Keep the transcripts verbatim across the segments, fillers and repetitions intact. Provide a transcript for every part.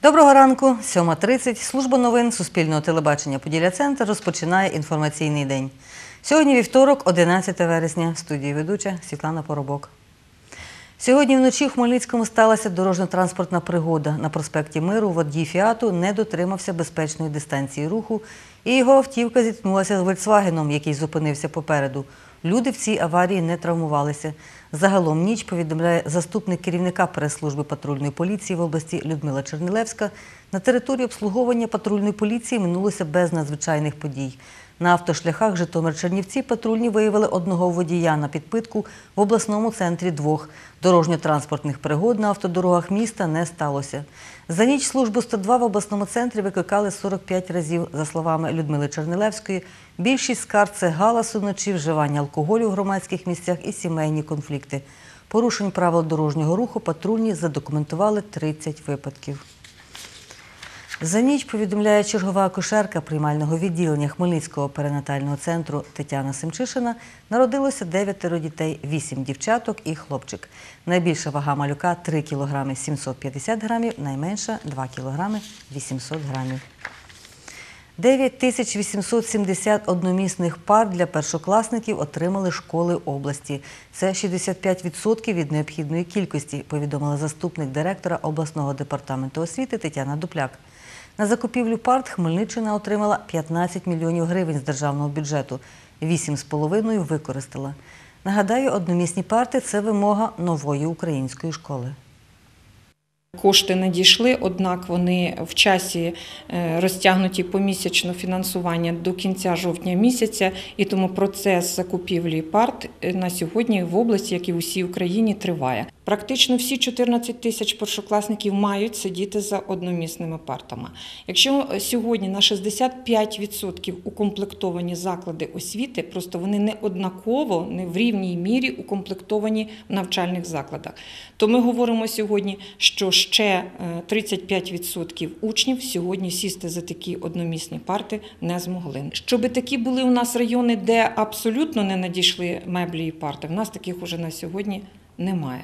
Доброго ранку, сьома тридцять. Служба новин Суспільного телебачення «Поділля-Центр» розпочинає інформаційний день. Сьогодні вівторок, одинадцяте вересня. В студії ведуча Світлана Поробок. Сьогодні вночі в Хмельницькому сталася дорожньо-транспортна пригода. На проспекті Миру водій «Фіату» не дотримався безпечної дистанції руху, і його автівка зіткнулася з «Фольксвагеном», який зупинився попереду. Люди в цій аварії не травмувалися. Загалом ніч, повідомляє заступник керівника прес-служби патрульної поліції в області Людмила Чернилевська, на території обслуговування патрульної поліції минулося без надзвичайних подій. На автошляхах Житомир-Чернівці патрульні виявили одного водія на підпитку, в обласному центрі двох. Дорожньо-транспортних пригод на автодорогах міста не сталося. За ніч службу сто два в обласному центрі викликали сорок п'ять разів. За словами Людмили Чернилевської, більшість скарг – це галас уночі, вживання алкоголю в громадських місцях і сімейні конфлікти. Порушень правил дорожнього руху патрульні задокументували тридцять випадків. За ніч, повідомляє чергова акушерка приймального відділення Хмельницького перинатального центру Тетяна Семчишина, народилося дев'ятеро дітей, вісім дівчаток і хлопчик. Найбільша вага малюка – три кілограми сімсот п'ятдесят грамів, найменша – два кілограми вісімсот грамів. дев'ять тисяч вісімсот сімдесят одномісних пар для першокласників отримали школи області. Це шістдесят п'ять відсотків від необхідної кількості, повідомила заступник директора обласного департаменту освіти Тетяна Дупляк. На закупівлю парт Хмельниччина отримала п'ятнадцять мільйонів гривень з державного бюджету, вісім з половиною використала. Нагадаю, одномісні парти – це вимога нової української школи. Кошти надійшли, однак вони в часі розтягнуті помісячно фінансування до кінця жовтня місяця, і тому процес закупівлі парт на сьогодні в області, як і в усій Україні, триває. Практично всі чотирнадцять тисяч першокласників мають сидіти за одномісними партами. Якщо сьогодні на шістдесят п'ять відсотків укомплектовані заклади освіти, просто вони не однаково, не в рівній мірі укомплектовані в навчальних закладах, то ми говоримо сьогодні, що ще тридцять п'ять відсотків учнів сьогодні сісти за такі одномісні парти не змогли. Щоби такі були у нас райони, де абсолютно не надійшли меблі і парти, в нас таких уже на сьогодні немає.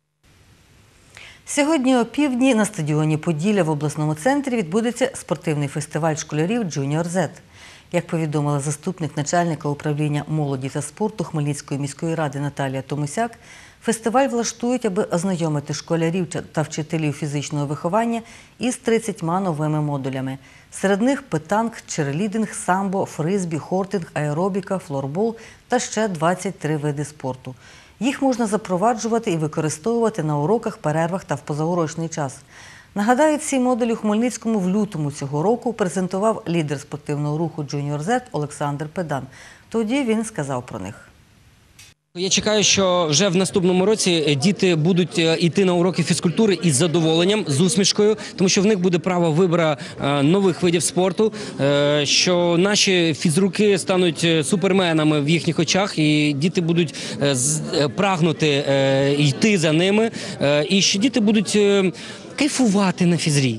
Сьогодні о півдні на стадіоні «Поділля» в обласному центрі відбудеться спортивний фестиваль школярів «Джуніор Зет». Як повідомила заступник начальника управління молоді та спорту Хмельницької міської ради Наталія Томусяк, фестиваль влаштують, аби ознайомити школярів та вчителів фізичного виховання із тридцятьма новими модулями. Серед них петанк, черлідинг, самбо, фризбі, хортинг, аеробіка, флорбол та ще двадцять три види спорту. Їх можна запроваджувати і використовувати на уроках, перервах та в позаурочний час. Нагадаю, ці модулі у Хмельницькому в лютому цього року презентував лідер спортивного руху «Джуніор Зет» Олександр Педан. Тоді він сказав про них. Я чекаю, що вже в наступному році діти будуть йти на уроки фізкультури із задоволенням, з усмішкою, тому що в них буде право вибору нових видів спорту, що наші фізруки стануть суперменами в їхніх очах, і діти будуть прагнути йти за ними, і що діти будуть кайфувати на фізрі.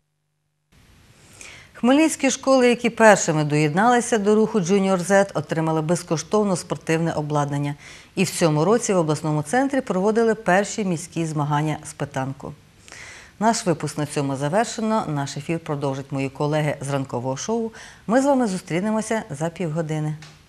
Хмельницькі школи, які першими доєдналися до руху «Джуніор Зет», отримали безкоштовно спортивне обладнання. І в цьому році в обласному центрі проводили перші міські змагання з петанку. Наш випуск на цьому завершено. Наш ефір продовжать мої колеги з ранкового шоу. Ми з вами зустрінемося за півгодини.